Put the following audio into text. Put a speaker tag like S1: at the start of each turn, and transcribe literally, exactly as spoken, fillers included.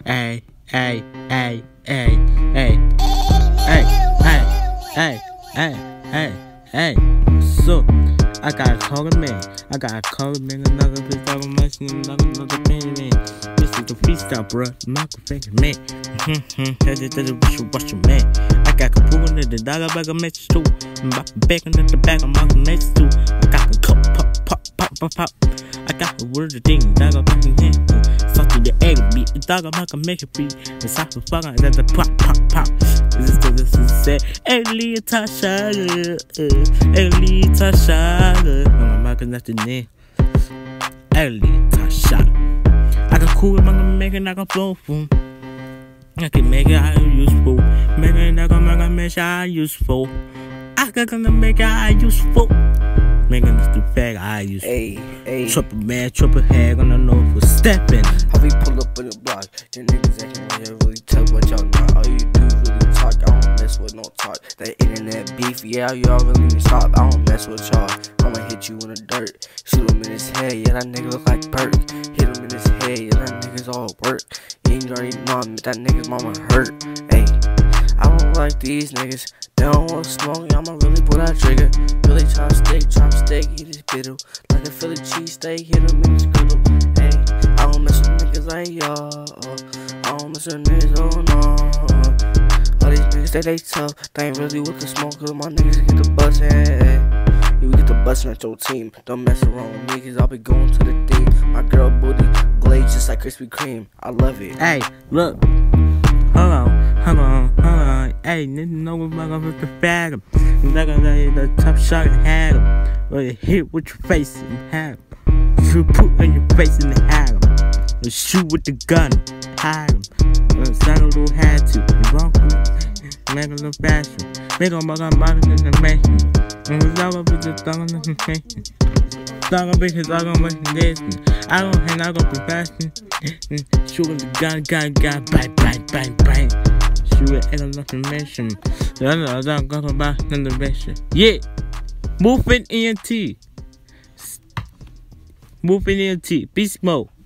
S1: Hey, hey, hey, hey, hey, hey, hey, hey, hey, hey, hey. So, I gotta call a man. I gotta call a man. Another bitch, I'm mentioning another, another man, man. This is the freestyle, bruh. I'm not gonna fake it, man. Hmm, that's it, that's it, what you, what you, man. I got Kapoor in the dollar bag of message too. I'm backing in the back of my message too. I got the cup, pop, pop, pop, pop, pop. I got the word of thing, dog up in hand. Fuck to the egg beat, the dog up, I can make it beat. The soft of fuck, that's the pop, pop, pop. This is the, this is the, Ellie Tasha, Ellie Tasha. I'm not gonna the name. Ellie Tasha. I can cool it, I can make it, I can flow from. I can make it how useful. Make it, I can make it, make it useful. I can make it how useful. Making this the bag I use.
S2: Hey, hey.
S1: Triple man, triple head, gonna know if we're stepping.
S2: How we pull up in the block? Your niggas acting like you really tell what y'all not. All you do is really talk. I don't mess with no talk. That internet beef, yeah, y'all really need to stop. I don't mess with y'all. I'ma hit you in the dirt. Shoot him in his head, yeah, that nigga look like Bert. Hit him in his head, yeah, that nigga's all work. You ain't already know that nigga's mama hurt. Hey, I don't like these niggas. They don't want smoke, I'ma really pull that trigger. Really chop stick, chop stick, hit his biddle. Like a Philly cheesesteak, hit him in his griddle. Hey, I don't mess with niggas like y'all. I don't mess with niggas, oh no. All these niggas, they they tough. They ain't really with the smoke, cause my niggas get the bustin'. Hey, you get the bustin' at your team. Don't mess around with me, cause I'll be going to the theme. My girl booty glazed just like Krispy Kreme. I love it.
S1: Hey, look. Hold on, hold on, hold on. Hey, nigga know what I'm gonna the fag him. Like the top shot and had him. Or you hit with your face and have him. You put in your face and have him. Or shoot with the gun, hide him. Or sound a little had to. Walk with make a little fashion. Make a mother mother in the mansion. And we love up with the thumb in the mansion. Thumb up because I'm gonna make a listen. I don't hang out with the fashion. Shooting the gun, gun, gun, bang, bang, bang, bang. Shoot it, ain't enough information. I don't go about innovation. Yeah, moving E N T. Moving E N T. Beast mode.